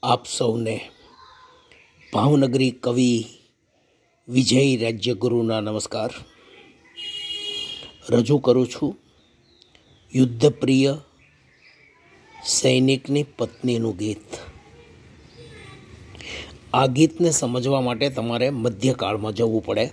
आप सौने भावनगरी कवि विजय राज्यगुरुना नमस्कार रजू करूँ छूँ। युद्धप्रिय सैनिकनी पत्नीનું ગીત। આ ગીતને સમજવા માટે તમારે મધ્યકાળમાં જવું પડે।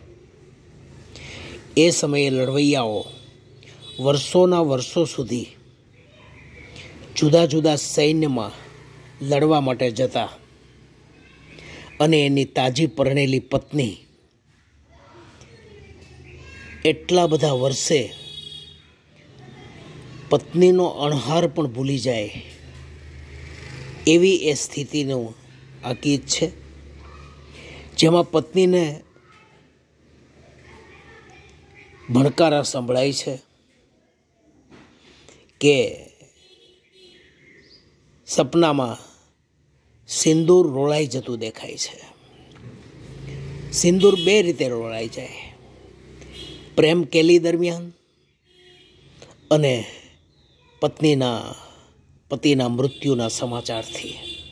એ સમયે લડવૈયાઓ વર્ષોના વર્ષો સુધી જુદા જુદા સૈન્યમાં લડવા માટે જતા અને એની તાજી પરણેલી પત્ની એટલા બધા વર્ષે પત્નીનો અણહાર પણ ભૂલી જાય એવી એ સ્થિતિનું આ ગીત છે, જેમાં પત્નીને ભણકારા સંભળાય છે કે સપનામાં સિંદૂર રોળાઈ જતું દેખાય છે। સિંદૂર બે રીતે રોળાઈ જાય, પ્રેમ કેલી દરમિયાન અને પતિના મૃત્યુના સમાચારથી।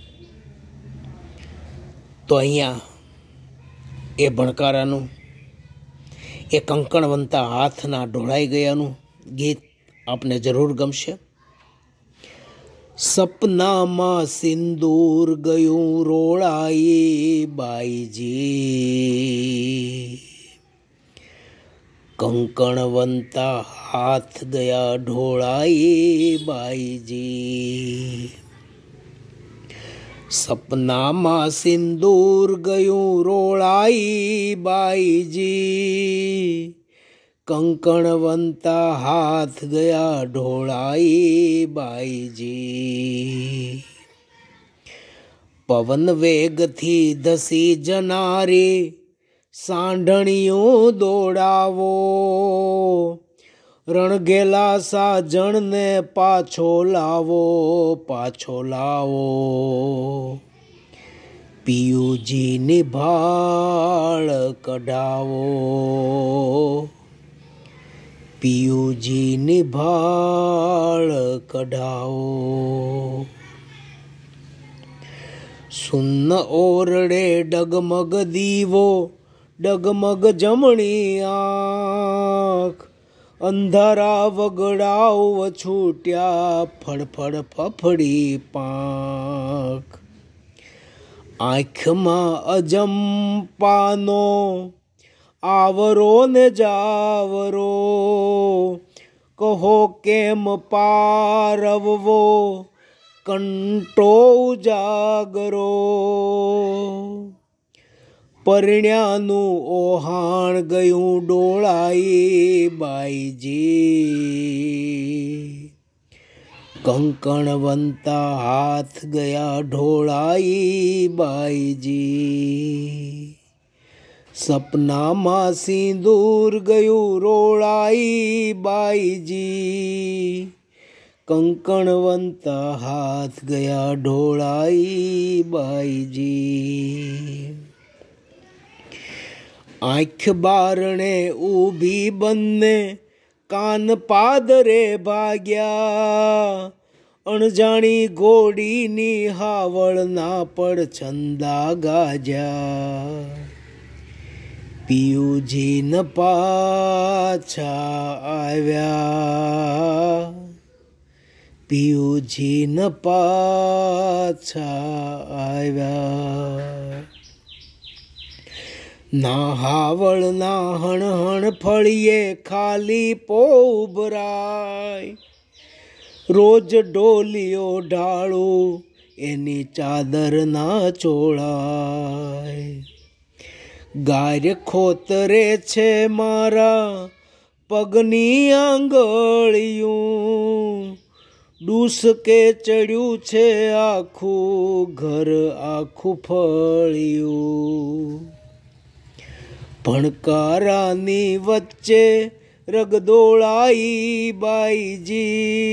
તો અહીંયા એ ભણકારાનું એ કંકણવંતા હાથના ઢોળાઈ ગયાનું ગીત આપને જરૂર ગમશે। સપનામાં સિંદૂર ગયું રોળાઈ બાઈજી, કંકણવંતા हाथ गया ढोड़ाई बाईजी। सपना मा सिंदूर गयूं रोड़ाई बाईजी, कंकणवंता हाथ गया ढोड़ाई बाईजी। पवन वेग थी धसी जनारी, सांढणियों दौड़ावो, रणगेला साजण ने पाछो लावो, पियू जी निभाळ कढावो, पियू जी निभाळ कढावो। सुन्न ओरड़े डगमग दीवो, डगमग जमणी आँख, अंधारा वगड़ाओ छूट्या फड़फड़ फफड़ी पाख। आँख में अजंपानो आवरो ने जावरो, कहो केम पारववो कंटो उजागरो। परिण्यानु ओहाण गयूं डोळाई बाईजी, कंकणवंता हाथ गया ढोळाई बाईजी। सपना मा सिंदूर गयूं रोळाई बाईजी, कंकणवंता हाथ गया ढोळाई बाईजी। आँख बारणे ऊभी बन्ने कान पादरे भाग्या, अणजाणी घोड़ी नी हावळ ना पड़ छंदा गाज्या। पियूजी न पाछा आव्या, पियूजी न पाछा आव्या। ना हावळ ना हण हण फळिए खाली पोभराय, रोज डोलियो ढाळू एनी चादर ना चोळाय। गार्य खोतरे छे मारा पगनी आंगळियूं, डूसके चढ़्यू छे आखू घर आखू फळियूं। भणकारानी वच्चे रगदोळाई बाईजी,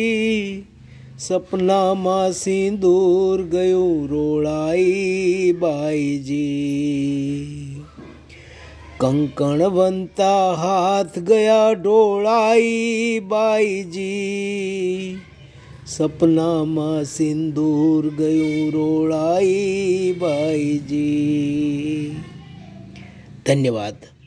सपना मा सिंदूर गयूं रोळाई बाईजी। कंकणवंता हाथ गया ढोळाई बाईजी, सपना में सिंदूर गयूं रोळाई भाई जी। धन्यवाद।